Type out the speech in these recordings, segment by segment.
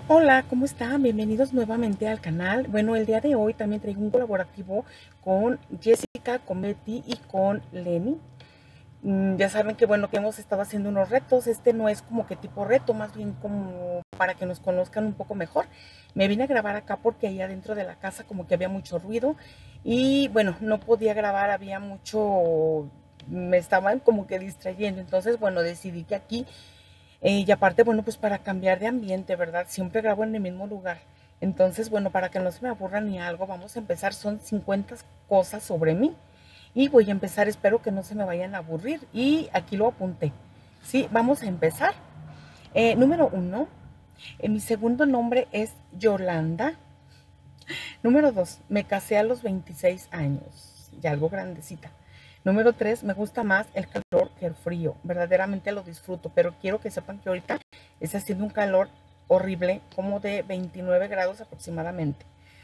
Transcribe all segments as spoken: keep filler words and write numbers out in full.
Hola, ¿cómo están? Bienvenidos nuevamente al canal. Bueno, el día de hoy también traigo un colaborativo con Jessica, con Betty y con Lenny. Mm, ya saben que bueno, que hemos estado haciendo unos retos. Este no es como que tipo reto, más bien como para que nos conozcan un poco mejor. Me vine a grabar acá porque ahí adentro de la casa como que había mucho ruido y bueno, no podía grabar, había mucho, me estaban como que distrayendo. Entonces, bueno, decidí que aquí eh, y aparte, bueno, pues para cambiar de ambiente, ¿verdad? Siempre grabo en el mismo lugar. Entonces, bueno, para que no se me aburra ni algo, vamos a empezar. Son cincuenta cosas sobre mí. Y voy a empezar, espero que no se me vayan a aburrir. Y aquí lo apunté. Sí, vamos a empezar. Eh, número uno, eh, mi segundo nombre es Yolanda. Número dos, me casé a los veintiséis años, ya algo grandecita. Número tres, me gusta más el calor que el frío. Verdaderamente lo disfruto, pero quiero que sepan que ahorita está haciendo un calor horrible, como de veintinueve grados aproximadamente.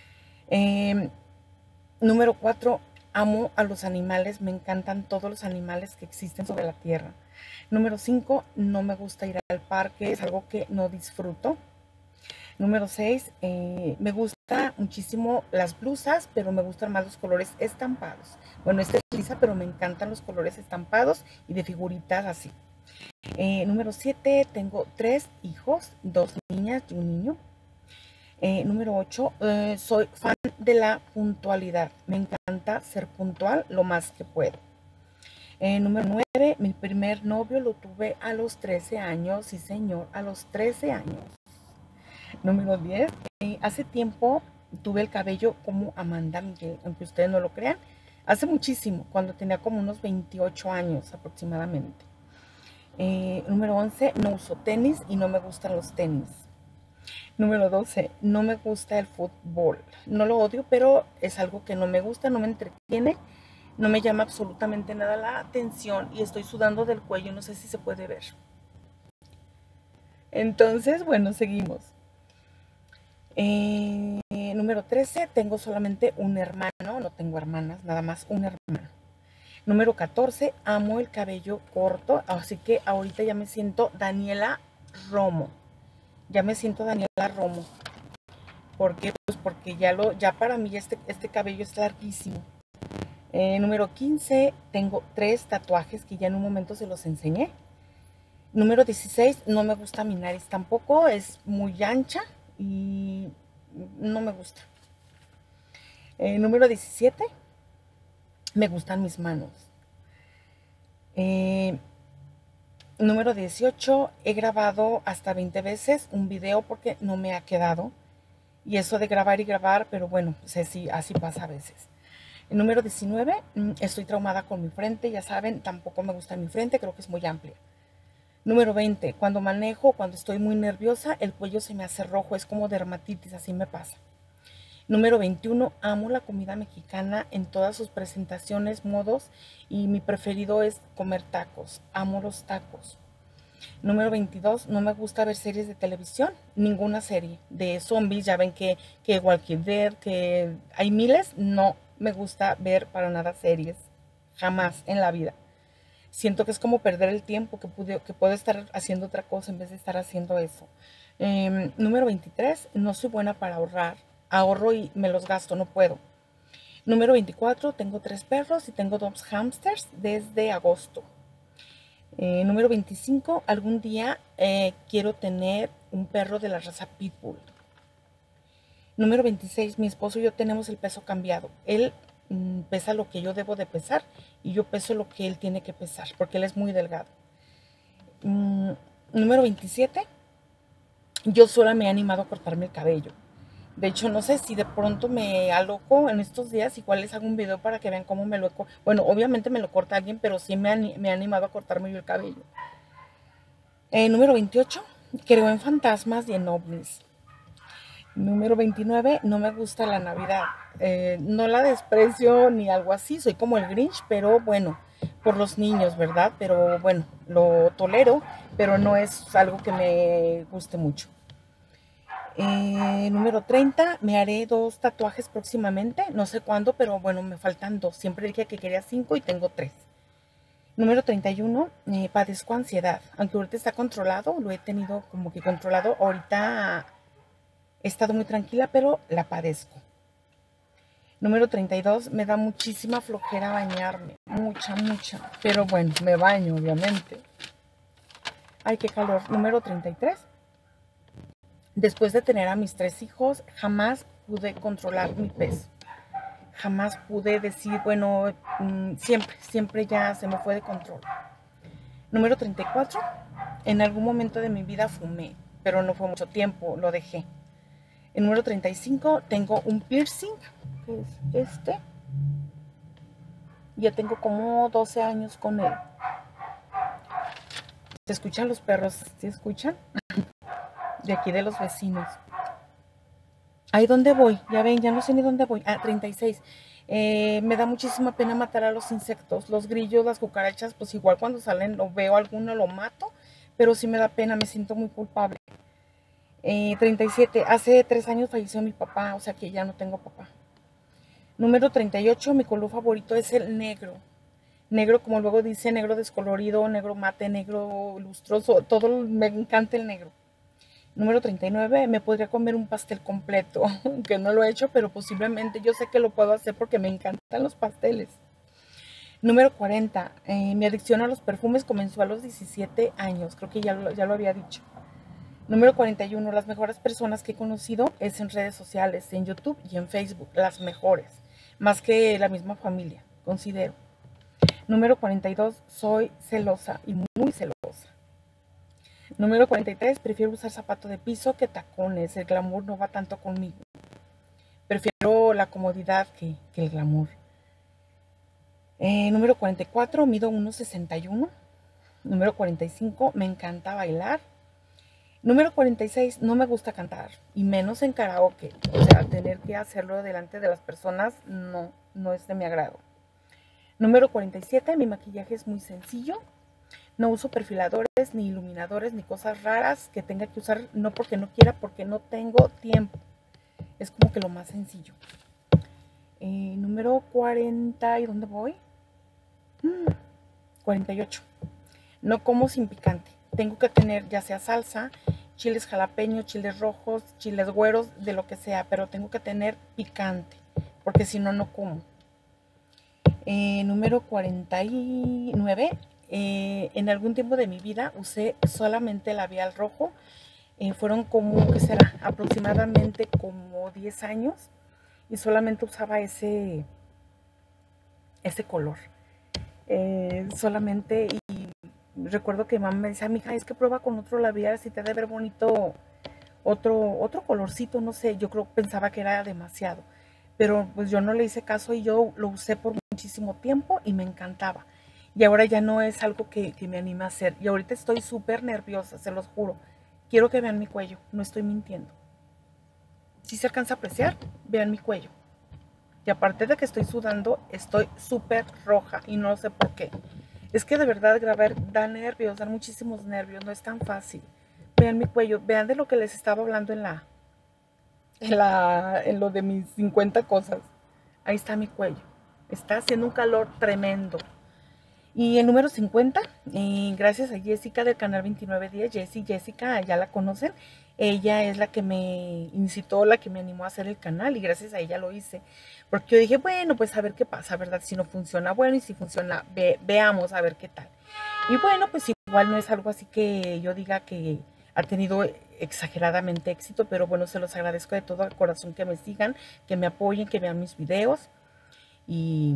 Eh, Número cuatro, amo a los animales, me encantan todos los animales que existen sobre la tierra. Número cinco, no me gusta ir al parque, es algo que no disfruto. Número seis, eh, me gusta muchísimo las blusas, pero me gustan más los colores estampados. Bueno, esta es lisa, pero me encantan los colores estampados y de figuritas así. Eh, número siete, tengo tres hijos, dos niñas y un niño. Eh, número ocho, eh, soy fan de la puntualidad. Me encanta ser puntual lo más que puedo. Eh, número nueve, mi primer novio lo tuve a los trece años, sí señor, a los trece años. Número diez, eh, hace tiempo tuve el cabello como Amanda Miguel, aunque ustedes no lo crean. Hace muchísimo, cuando tenía como unos veintiocho años aproximadamente. Eh, número once, no uso tenis y no me gustan los tenis. Número doce, no me gusta el fútbol. No lo odio, pero es algo que no me gusta, no me entretiene, no me llama absolutamente nada la atención y estoy sudando del cuello, no sé si se puede ver. Entonces, bueno, seguimos. Eh, número trece, tengo solamente un hermano, no tengo hermanas, nada más un hermano. Número catorce, amo el cabello corto, así que ahorita ya me siento Daniela Romo. Ya me siento Daniela Romo. ¿Por qué? Pues porque ya, lo, ya para mí este, este cabello es larguísimo. Eh, número quince, tengo tres tatuajes que ya en un momento se los enseñé. Número dieciséis, no me gusta mi nariz tampoco, es muy ancha y no me gusta. Eh, número diecisiete, me gustan mis manos. Eh, número dieciocho, he grabado hasta veinte veces un video porque no me ha quedado. Y eso de grabar y grabar, pero bueno, sé si así pasa a veces. El número diecinueve, estoy traumada con mi frente, ya saben, tampoco me gusta mi frente, creo que es muy amplia. Número veinte, cuando manejo, cuando estoy muy nerviosa, el cuello se me hace rojo, es como dermatitis, así me pasa. Número veintiuno, amo la comida mexicana en todas sus presentaciones, modos, y mi preferido es comer tacos, amo los tacos. Número veintidós, no me gusta ver series de televisión, ninguna serie de zombies, ya ven que, que Walking Dead, que hay miles, no me gusta ver para nada series, jamás en la vida. Siento que es como perder el tiempo, que, pude, que puedo estar haciendo otra cosa en vez de estar haciendo eso. Eh, número veintitrés, no soy buena para ahorrar, ahorro y me los gasto, no puedo. Número veinticuatro, tengo tres perros y tengo dos hamsters desde agosto. Eh, número veinticinco, algún día eh, quiero tener un perro de la raza Pitbull. Número veintiséis, mi esposo y yo tenemos el peso cambiado. Él mm, pesa lo que yo debo de pesar y yo peso lo que él tiene que pesar, porque él es muy delgado. Mm, número veintisiete, yo sola me he animado a cortarme el cabello. De hecho, no sé si de pronto me aloco en estos días, igual les hago un video para que vean cómo me lo he cortado. Bueno, obviamente me lo corta alguien, pero sí me, han, me he animado a cortarme yo el cabello. Eh, número veintiocho, creo en fantasmas y en ovnis. Número veintinueve, no me gusta la Navidad. Eh, no la desprecio ni algo así, soy como el Grinch, pero bueno, por los niños, ¿verdad? Pero bueno, lo tolero, pero no es algo que me guste mucho. Eh, número treinta, me haré dos tatuajes próximamente, no sé cuándo, pero bueno, me faltan dos. Siempre dije que quería cinco y tengo tres. Número treinta y uno, eh, padezco ansiedad, aunque ahorita está controlado, lo he tenido como que controlado. Ahorita He estado muy tranquila, pero la padezco. Número treinta y dos, me da muchísima flojera bañarme, mucha, mucha, pero bueno, me baño, obviamente. Ay, qué calor. Número treinta y tres, después de tener a mis tres hijos, jamás pude controlar mi peso. Jamás pude decir, bueno, siempre, siempre ya se me fue de control. Número treinta y cuatro, en algún momento de mi vida fumé, pero no fue mucho tiempo, lo dejé. El número treinta y cinco, tengo un piercing, que es este. Ya tengo como doce años con él. ¿Se escuchan los perros? ¿Se escuchan? De aquí de los vecinos. ¿Ahí dónde voy? Ya ven, ya no sé ni dónde voy. Ah, treinta y seis. Eh, me da muchísima pena matar a los insectos. Los grillos, las cucarachas, pues igual cuando salen o veo alguno lo mato. Pero sí me da pena, me siento muy culpable. Eh, treinta y siete. Hace tres años falleció mi papá, o sea que ya no tengo papá. Número treinta y ocho. Mi color favorito es el negro. Negro, como luego dice, negro descolorido, negro mate, negro lustroso. Todo me encanta el negro. Número treinta y nueve, me podría comer un pastel completo, que no lo he hecho, pero posiblemente yo sé que lo puedo hacer porque me encantan los pasteles. Número cuarenta, eh, mi adicción a los perfumes comenzó a los diecisiete años, creo que ya lo, ya lo había dicho. Número cuarenta y uno, las mejores personas que he conocido es en redes sociales, en YouTube y en Facebook, las mejores, más que la misma familia, considero. Número cuarenta y dos, soy celosa y muy celosa. Número cuarenta y tres, prefiero usar zapato de piso que tacones. El glamour no va tanto conmigo. Prefiero la comodidad que, que el glamour. Eh, número cuarenta y cuatro, mido uno sesenta y uno. Número cuarenta y cinco, me encanta bailar. Número cuarenta y seis, no me gusta cantar. Y menos en karaoke. O sea, tener que hacerlo delante de las personas no, no es de mi agrado. Número cuarenta y siete, mi maquillaje es muy sencillo. No uso perfiladores, ni iluminadores, ni cosas raras que tenga que usar, no porque no quiera, porque no tengo tiempo. Es como que lo más sencillo. Eh, número cuarenta, ¿y dónde voy? Mm, cuarenta y ocho. No como sin picante. Tengo que tener ya sea salsa, chiles jalapeños, chiles rojos, chiles güeros, de lo que sea, pero tengo que tener picante, porque si no, no como. Eh, número cuarenta y nueve. Eh, en algún tiempo de mi vida usé solamente labial rojo. Eh, fueron como, ¿qué será? Aproximadamente como diez años. Y solamente usaba ese, ese color. Eh, solamente, y recuerdo que mamá me decía, mija, es que prueba con otro labial, si te ha de ver bonito otro, otro colorcito, no sé. Yo creo pensaba que era demasiado. Pero pues yo no le hice caso y yo lo usé por muchísimo tiempo y me encantaba. Y ahora ya no es algo que, que me anime a hacer. Y ahorita estoy súper nerviosa, se los juro. Quiero que vean mi cuello, no estoy mintiendo. Si se alcanza a apreciar, vean mi cuello. Y aparte de que estoy sudando, estoy súper roja y no sé por qué. Es que de verdad grabar da nervios, da muchísimos nervios, no es tan fácil. Vean mi cuello, vean de lo que les estaba hablando en la, en la, en lo de mis cincuenta cosas. Ahí está mi cuello. Está haciendo un calor tremendo. Y el número cincuenta, eh, gracias a Jessica del canal veintinueve diez, Jessie, Jessica, ya la conocen, ella es la que me incitó, la que me animó a hacer el canal y gracias a ella lo hice, porque yo dije, bueno, pues a ver qué pasa, ¿verdad? Si no funciona, bueno, y si funciona, ve, veamos a ver qué tal. Y bueno, pues igual no es algo así que yo diga que ha tenido exageradamente éxito, pero bueno, se los agradezco de todo corazón que me sigan, que me apoyen, que vean mis videos y...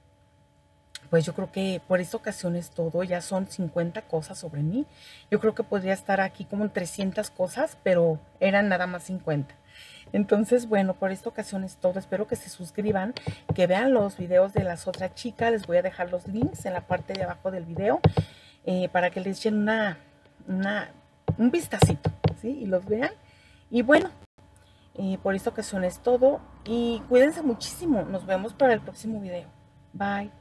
pues yo creo que por esta ocasión es todo, ya son cincuenta cosas sobre mí. Yo creo que podría estar aquí como en trescientas cosas, pero eran nada más cincuenta. Entonces, bueno, por esta ocasión es todo. Espero que se suscriban, que vean los videos de las otras chicas. Les voy a dejar los links en la parte de abajo del video eh, para que les echen una, una, un vistacito, ¿sí? Y los vean. Y bueno, eh, por esta ocasión es todo. Y cuídense muchísimo. Nos vemos para el próximo video. Bye.